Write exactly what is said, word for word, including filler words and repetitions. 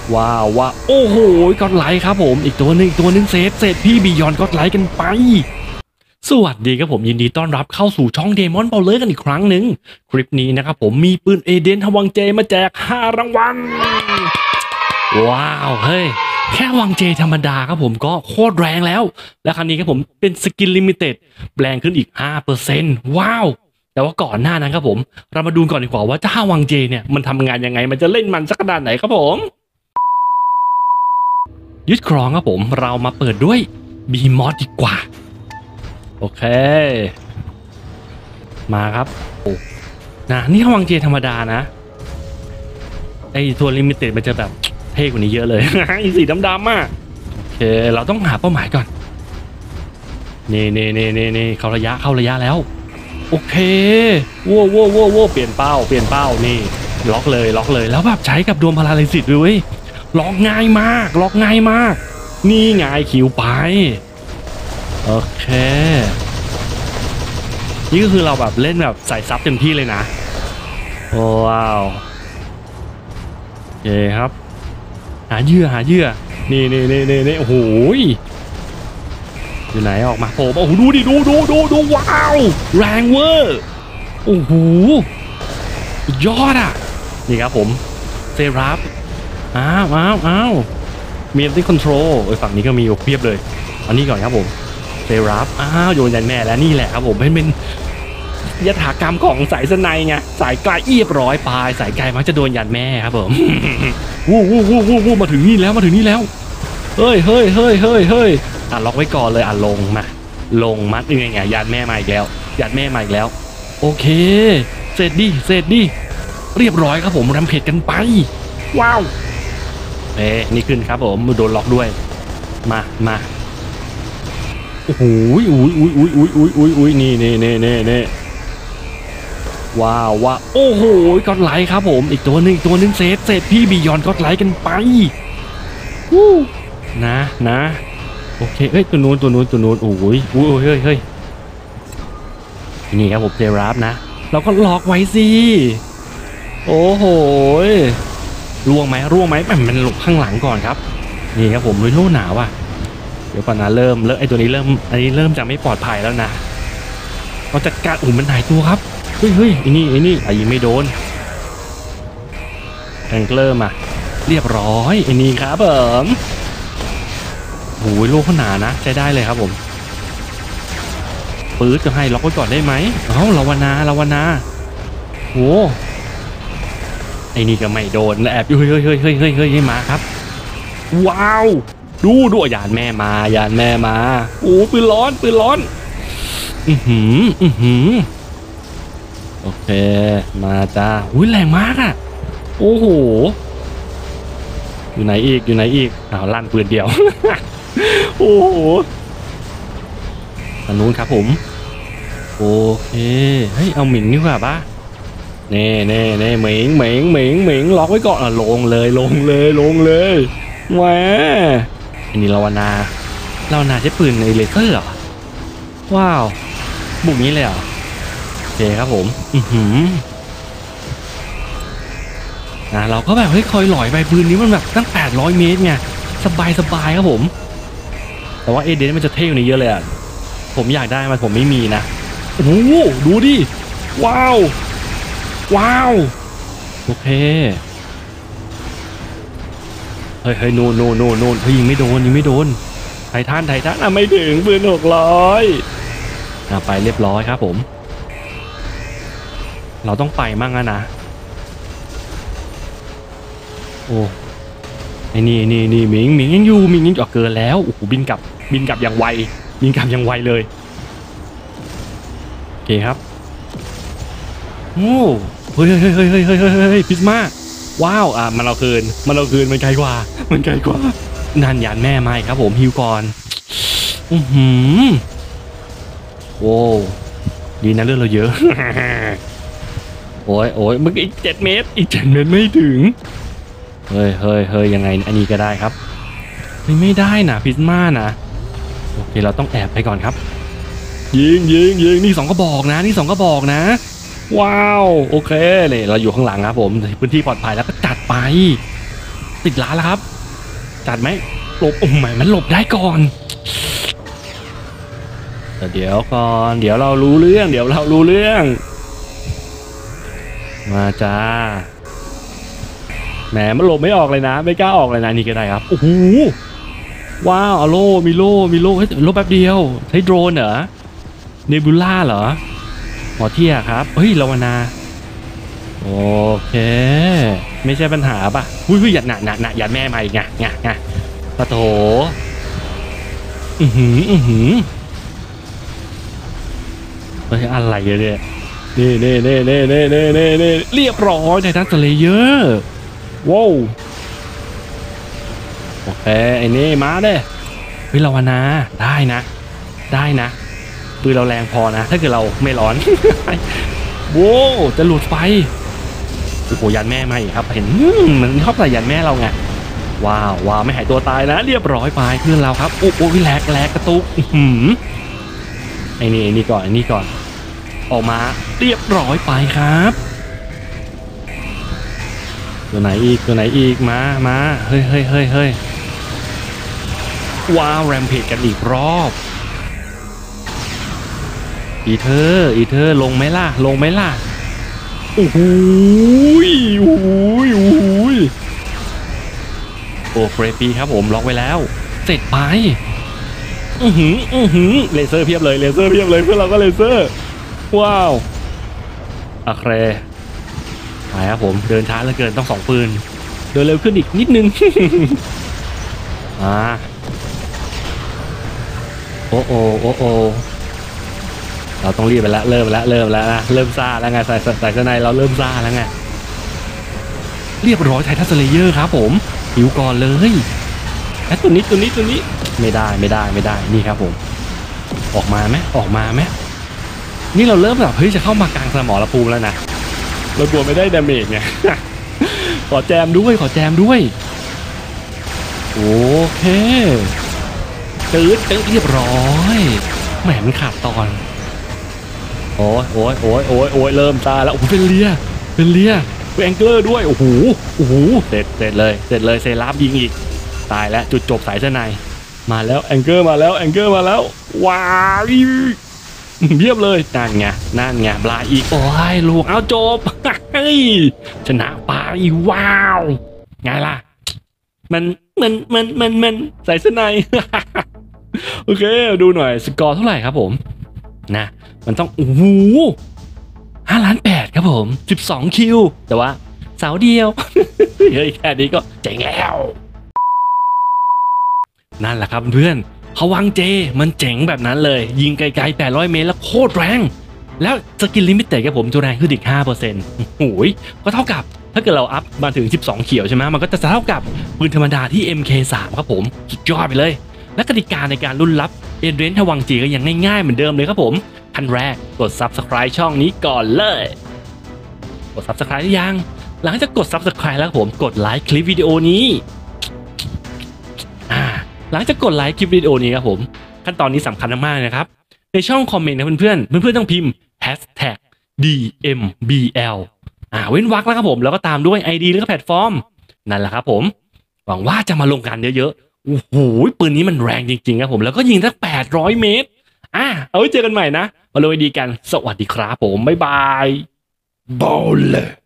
ว้าวว้าโอ้โหก็อดไลค์ครับผมอีกตัวหนึ่งอีกตัวหนึ่งเซตเซตพี่บียอนก็อดไลค์กันไปสวัสดีครับผมยินดีต้อนรับเข้าสู่ช่องเดมอนเบลเลอร์กันอีกครั้งหนึ่งคลิปนี้นะครับผมมีปืนเอเดนทวังเจมาแจกห้ารางวัลว้าวเฮ้ยแค่วังเจธรรมดาครับผมก็โคตรแรงแล้วและครั้งนี้ครับผมเป็นสกินลิมิเต็ดแรงขึ้นอีก ห้าเปอร์เซ็นต์ ว้าวแต่ว่าก่อนหน้านั้นครับผมเรามาดูก่อนดีกว่าว่าเจ้าวังเจเนี่ยมันทำงานยังไงมันจะเล่นมันสักขนาดไหนครับผมยึดครองครับผมเรามาเปิดด้วยบีมอสดีกว่าโอเคมาครับโอ้นะนี่วังเจธรรมดานะไอตัวลิมิเต็ดมันจะแบบเท่กว่านี้เยอะเลย อีสีดำๆอ่ะโอเคเราต้องหาเป้าหมายก่อนนี่นี่นี่นี่นี่เข้าระยะเข้าระยะแล้วโอเคว้าวว้าวว้าวเปลี่ยนเป้าเปลี่ยนเป้านี่ล็อกเลยล็อกเลยแล้วแบบใช้กับดวงพาราลิซิสด้วยล็อกง่ายมากล็อกง่ายมากนี่ไงคิวไปโอเคนี่ก็คือเราแบบเล่นแบบใส่ซับเต็มที่เลยนะว้าวโอเคครับหาเหยื่อหาเหยื่อนี่นี่นี่นี่นี่โอ้โหอยู่ไหนออกมาโอ้โหดูดิดูดูดูดูว้าวแรงเวอร์โอ้โหยอดอ่ะนี่ครับผมเซราฟอ้าวอ้าวอ้าวมีอันตี้คอนโทรลไอ้ฝั่งนี้ก็มีเพียบเลยอันนี้ก่อนครับผมเซราฟอ้าวโยนยันแม่แล้วนี่แหละครับผมเป็นเป็นยถากรรมของสายสไนไงสายไกลเอียบร้อยปลายสายไกลมักจะโดนยันแม่ครับผมวู้วู้วู้วู้วู้มาถึงนี่แล้วมาถึงนี่แล้วเฮ้ยเฮ้ยเฮ้ยเฮ้ยเฮ้ยอ่ะล็อกไว้ก่อนเลยอ่ะลงมาลงมัดยังไงยันแม่มาอีกแล้วยันแม่มาอีกแล้วโอเคเสร็จดิเสร็จดิเรียบร้อยครับผมรำเพจกันไปว้าวเอ๊นี่ขึ้นครับผมมือโดนล็อกด้วยมามาโอ้โหอุ้ยอุ้ยอุ้ยอุ้ยอุ้ยอุ้ยอุ้ยนี่นี่นี่นี่นี่ว้าวว้าโอ้โหก็อดไลค์ครับผมอีกตัวหนึ่งอีกตัวหนึ่งเซตเซตพี่บียอนก็อดไลค์กันไปวู้นะนะโอเคเอ้ยตัวนู้นตัวนู้นตัวนู้นโอ้ยโอ้ยเฮ้ยเฮ้ยนี่ครับผมเจราฟนะเราก็ล็อกไว้สิโอ้โหร่วงไหมร่วงไหมมันหลบข้างหลังก่อนครับนี่ครับผมลุยโล่หนาวอ่ะเดี๋ยวก่อนนะเริ่มเริ่มไอตัวนี้เริ่มอันนี้เริ่มจะไม่ปลอดภัยแล้วนะเราจัดการอุ่นมันหายตัวครับเฮ้ยเฮ้ยไอ้นี่ไอ้นี่ไอ้ยิงไม่โดนแองเกอร์มาเรียบร้อยไอ้นี่ครับผมโอ้ยโลขนาดนะใช้ได้เลยครับผมปื๊ดจะให้ล็อกไว้ก่อนได้ไหมเอ้าลาวนาลาวนาโอ้ไอ้นี่ก็ไม่โดนแอบอยู่เฮ้ยเฮ้ยเฮ้ยเฮ้ยเฮ้ยให้มาครับว้าวดูดูยานแม่มายานแม่มาโอ้ปืนร้อนปืนร้อนอือหืออือหือโอเคมาจ้าอุ้ยแรงมากอ่ะโอ้โหอยู่ไหนอีกอยู่ไหนอีกอ้าวลั่นปืนเดียว โอ้โหอันนู้นครับผมโอเคเฮ้ยเอาหมิงดีกว่าปะเน่เน่เน่หมิงหมิงหมิงหมิงล็อกไว้ก่อนอ่ะลงเลยลงเลยลงเลยแหวอันนี้ลาวนาลาวนาใช้ปืนในเลเซอร์เหรอว้าวบุกนี้เลยเหรอโอเคครับผมอือหือนะเราก็แบบเฮ้ยคอยหลอยไปปืนนี้มันแบบตั้งแปดร้อยเมตรไงสบายสบายครับผมแต่ว่าเอเดนมันจะเท่กว่านี้เยอะเลยอ่ะผมอยากได้มันผมไม่มีนะโอ้โหดูดิว้าวว้าวโอเคเฮ้ยเฮ้ยโน่นโน่นโน่นโน่นเฮ้ยยิงไม่โดนยิงไม่โดนไททันไททันอ่ะไม่ถึงปืนหกร้อยอ่ะไปเรียบร้อยครับผมเราต้องไปมั่งนะนะโอ้ไอ้นี่นี่นี่หมิงหมิงยังอยู่หมิงยังจะเกินแล้วโอ้โหบินกลับบินกลับอย่างไวบินกลับอย่างไวเลยโอเคครับโอ้เฮ้ยเฮ้ยเฮ้ยเฮ้ยเฮ้ยเฮ้ยเฮ้ยพิซม่าว้าวอ่ะมันเอาคืนมันเอาคืนมันไกลกว่ามันไกลกว่านั่นยานแม่ไม้ครับผมฮิวก่อนอือหือโอ้ดีนะเรื่องเราเยอะ โอ้ยโอ้ยเมื่อกี้อีกเจ็ดเมตรอีกเจ็ดเมตรไม่ถึงเฮ้ยเฮ้ยเฮ้ยยังไงอันนี้ก็ได้ครับไม่ไม่ได้นะพิซม่านะโอเคเราต้องแอบไปก่อนครับยิงยิงยิงนี่สองกระบอกนะนี่สองกระบอกนะว้าวโอเคเลยเราอยู่ข้างหลังครับผมพื้นที่ปลอดภัยแล้วก็จัดไปติดล้านแล้วครับจัดไหมหลบโอ้ยมันหลบได้ก่อนแต่เดี๋ยวก่อนเดี๋ยวเรารู้เรื่องเดี๋ยวเรารู้เรื่องมาจ้าแหมมันหลบไม่ออกเลยนะไม่กล้าออกเลยนะนี่ก็ได้ครับโอ้โหว้าวอโลมีโลมีโลเฮ้ยโลแป๊บเดียวใช้โดรนเหรอเนบูล่าเหรอหมอเทียครับเฮ้ยลาวนาโอเคไม่ใช่ปัญหาป่ะหุ้ยหยัดหนักหนักหนักหยัดแม่มาอีกไงไงไงปะโถอือหืออือหือเฮ้ยอะไรเนี่ยนี่นี่นี่นี่นี่นี่นี่นี่เรียบร้อยไททันสเลเยอร์ว้าวโอเคไอ้นี่มาเด้เฮ้ยลาวนาได้นะได้นะปืนเราแรงพอนะถ้าเกิดเราไม่ร้อนโว้จะหลุดไฟโอ้โหยันแม่มาอีกครับเห็นมันชอบใส่ยันแม่เราไงว้าวว้าวไม่หายตัวตายนะเรียบร้อยไปเพื่อนเราครับโอ้โหแหลกแหลกกระตุกหืมไอ้นี่ไอ้นี่ก่อนไอ้นี่ก่อนออกมาเรียบร้อยไปครับตัวไหนอีกตัวไหนอีกมามาเฮ้ยเฮ้ยเฮ้ยเฮ้ยว้าวแรมเพจกันอีกรอบอีเธออีเธอลงไหมล่ะลงไหมล่ะโอ้โหโอ้โหโอ้โหโอ้เฟรปีครับผมล็อกไว้แล้วเสร็จไปอือหืออือหือเลเซอร์เพียบเลยเลเซอร์เพียบเลยเพื่อนเราก็เลเซอร์ว้าวโอเคไปครับผมเดินช้าเหลือเกินต้องสองปืนเดินเร็วขึ้นอีกนิดนึงอ่าโอ้โอโอ้โอเราต้องรีบไปแล้วเริ่มแล้วเริ่มแล้วนะเริ่มซ่าแล้วไงใส่ใส่ข้างในเราเริ่มซ่าแล้วไงเรียบร้อยไททันสเลเยอร์ครับผมหิวก่อนเลยไอ้ตัวนี้ตัวนี้ตัวนี้ไม่ได้ไม่ได้ไม่ได้นี่ครับผมออกมาไหมออกมาไหมนี่เราเริ่มแบบเฮ้ยจะเข้ามากลางสมรภูมิแล้วนะเรากลัวไม่ได้ดาเมจไงขอแจมด้วยขอแจมด้วยโอเคตืดตืดเรียบร้อยแหมมันขาดตอนโอ้ยโอ้ยโอ้ยโอ้ยโอ้ยเริ่มตาแล้วโอ้โหเป็นเลียเป็นเลียเป็นแองเกิลด้วยโอ้โหโอ้โหเสร็จเสร็จเลยเสร็จเลยเซราฟยิงอีกตายแล้วจุดจบสายเส้นในมาแล้วแองเกิลมาแล้วแองเกิลมาแล้วว้าวเยียบเลยนั่นไงนั่นไงบลาอีกโอ้ยลูกเอาจบเฮ้ยชนะปาอีว้าวไงล่ะมันมันมันมันมันสายเส้นในโอเคดูหน่อยสกอร์เท่าไหร่ครับผมนะมันต้องโอ้โหห้าล้านแปดครับผมสิบสองคิวแต่ว่าเสาเดียวเฮ้ยแค่นี้ก็เจ๋งแล้วนั่นแหละครับเพื่อนพวังเจมันเจ๋งแบบนั้นเลยยิงไกลๆแปดร้อยเมตรแล้วโคตรแรงแล้วสกินลิมิตเต็ดครับผมจะแรงขึ้นอีก ห้าเปอร์เซ็นต์ โอ้ยก็เท่ากับถ้าเกิดเราอัพมาถึงสิบสองเขียวใช่ไหมมันก็จะเท่ากับปืนธรรมดาที่ เอ็ม เค สาม ครับผมสุดยอดไปเลยและกติกาในการลุ้นรับเอเดนทวังจีก็ยังง่ายๆเหมือนเดิมเลยครับผมขั้นแรกกด ซับสไครบ์ ช่องนี้ก่อนเลยกด ซับสไครบ์ หรือยังหลังจากกด ซับสไครบ์ แล้วผมกดไลค์คลิปวิดีโอนี้อ่าหลังจากกดไลค์คลิปวิดีโอนี้ครับผมขั้นตอนนี้สำคัญมากๆนะครับในช่องคอมเมนต์นะเพื่อนๆเพื่อนๆต้องพิมพ์ แฮชแท็ก ดี เอ็ม บี แอล อ่าเว้นวรรคแล้วครับผมแล้วก็ตามด้วย ไอ ดี แล้วก็แพลตฟอร์มนั่นแหละครับผมหวังว่าจะมาลงกันเยอะๆโอ้โหปืนนี้มันแรงจริงๆครับผมแล้วก็ยิงตั้งแปดร้อยเมตรอ่ะเอาไว้เจอกันใหม่นะมาลงไอดีกันสวัสดีครับผมบ๊ายบายบอลเลย